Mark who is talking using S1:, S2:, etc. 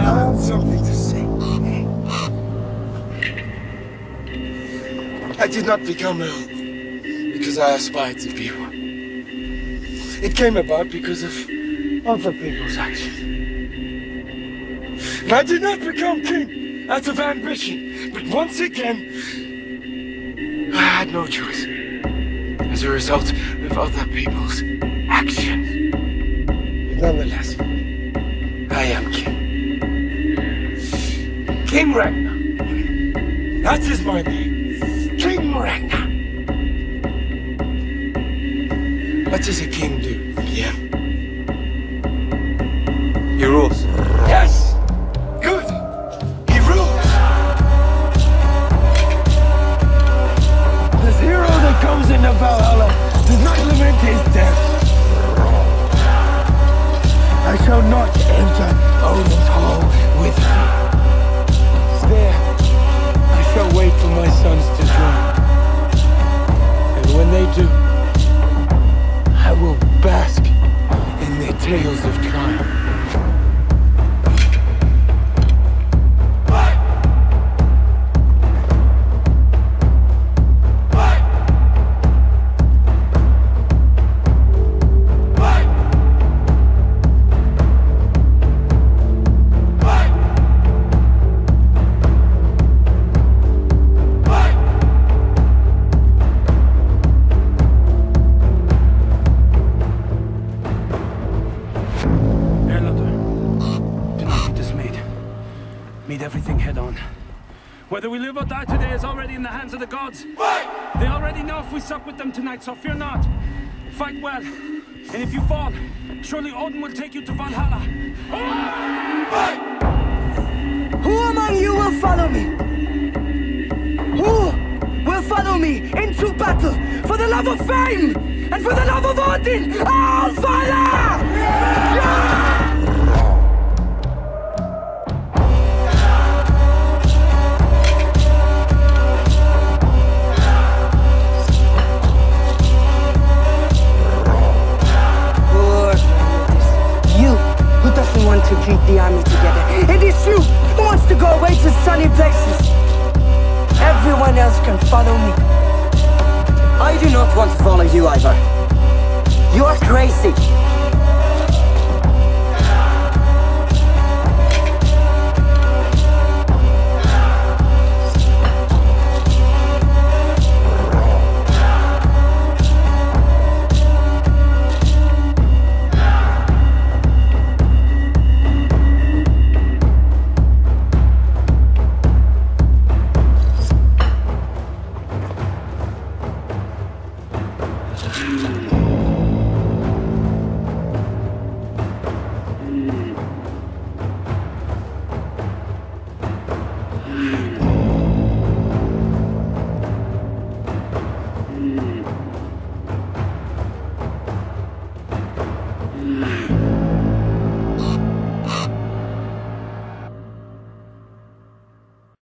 S1: have something to say. I did not become ill because I aspired to be one. It came about because of other people's actions. And I did not become king out of ambition, but once again, I had no choice as a result of other people's actions. But nonetheless, I am king. King Ragnar. That is my name. King Ragnar. What does a king do, yeah?
S2: He rules.
S1: Yes! Good! He rules! This hero that comes into Valhalla does not lament his death. I shall not enter Odin's hall with him. There, I shall wait for my sons to join. And when they do, I will bask in their tales of triumph.
S3: Meet everything head on. Whether we live or die today is already in the hands of the gods. They already know if we sup with them tonight, so fear not. Fight well, and if you fall, surely Odin will take you to Valhalla.
S4: Who among you will follow me? Who will follow me into battle for the love of fame and for the love of Odin? I'll follow! Yeah! Want to keep the army together. It is you who wants to go away to sunny places. Everyone else can follow me.
S5: I do not want to follow you either. You are crazy.